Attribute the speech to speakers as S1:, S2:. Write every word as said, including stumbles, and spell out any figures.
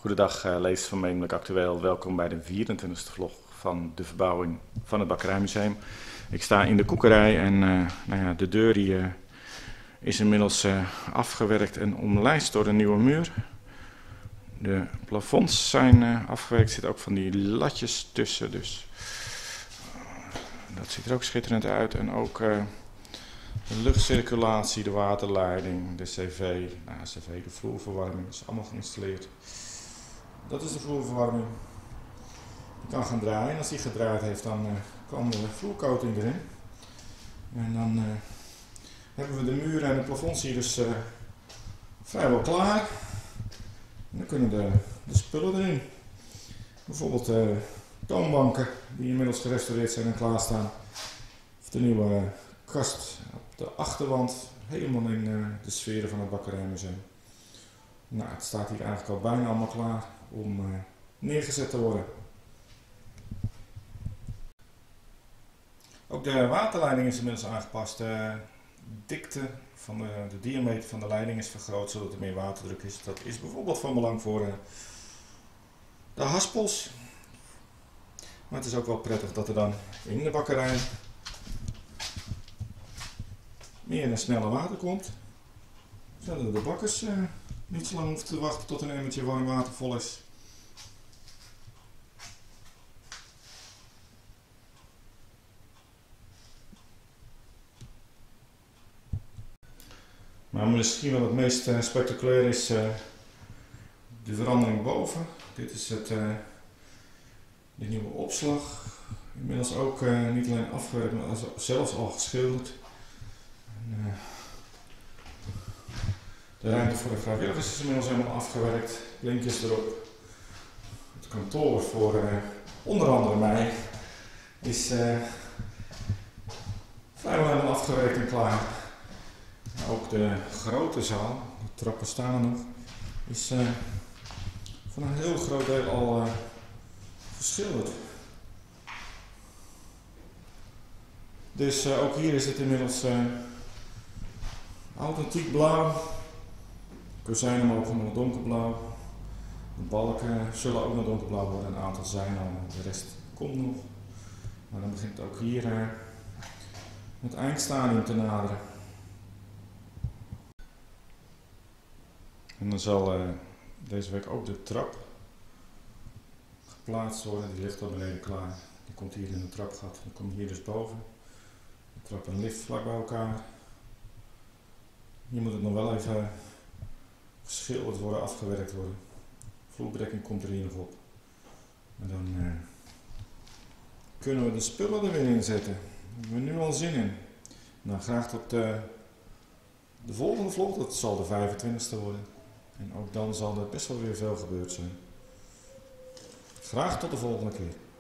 S1: Goedendag uh, lezers van Memelijk Actueel, welkom bij de vierentwintigste vlog van de verbouwing van het Bakkerijmuseum. Ik sta in de koekerij en uh, nou ja, de deur die, uh, is inmiddels uh, afgewerkt en omlijst door een nieuwe muur. De plafonds zijn uh, afgewerkt, er zitten ook van die latjes tussen, dus uh, dat ziet er ook schitterend uit. En ook uh, de luchtcirculatie, de waterleiding, de cv, nou, cv, de vloerverwarming is allemaal geïnstalleerd. Dat is de vloerverwarming. Die kan gaan draaien. Als die gedraaid heeft, dan uh, kan de vloercoating erin. En dan uh, hebben we de muren en de plafonds hier dus uh, vrijwel klaar. En dan kunnen de, de spullen erin. Bijvoorbeeld uh, toonbanken die inmiddels gerestaureerd zijn en klaarstaan. Of de nieuwe kast op de achterwand. Helemaal in uh, de sferen van het Bakkerijmuseum. Nou, het staat hier eigenlijk al bijna allemaal klaar om uh, neergezet te worden. Ook de waterleiding is inmiddels aangepast. De dikte van de, de diameter van de leiding is vergroot zodat er meer waterdruk is. Dat is bijvoorbeeld van belang voor uh, de haspels. Maar het is ook wel prettig dat er dan in de bakkerij meer en sneller water komt. Zodat de bakkers uh, niet zo lang hoeven te wachten tot een emmertje warm water vol is. Maar misschien wel het meest uh, spectaculair is uh, de verandering boven. Dit is het, uh, de nieuwe opslag. Inmiddels ook uh, niet alleen afgewerkt, maar zelfs al geschilderd. En, uh, de ruimte voor de vrijwilligers is inmiddels helemaal afgewerkt. Linkjes erop. Het kantoor voor uh, onder andere mij is uh, vrijwel helemaal afgewerkt en klaar. Ook de grote zaal, de trappen staan er nog, is uh, voor een heel groot deel al uh, geschilderd. Dus uh, ook hier is het inmiddels uh, authentiek blauw. De kozijnen mogen nog donkerblauw. De balken zullen ook nog donkerblauw worden, een aantal zijn al, de rest komt nog. Maar dan begint ook hier uh, het eindstadium te naderen. En dan zal uh, deze week ook de trap geplaatst worden, die ligt al beneden klaar. Die komt hier in het trapgat, dan komt hier dus boven. De trap en lift vlak bij elkaar. Hier moet het nog wel even geschilderd worden, afgewerkt worden. Vloerbedekking komt er hier nog op. En dan uh, kunnen we de spullen er weer in zetten. Daar hebben we nu al zin in. Nou, graag tot de, de volgende vlog, dat zal de vijfentwintigste worden. En ook dan zal er best wel weer veel gebeurd zijn. Graag tot de volgende keer.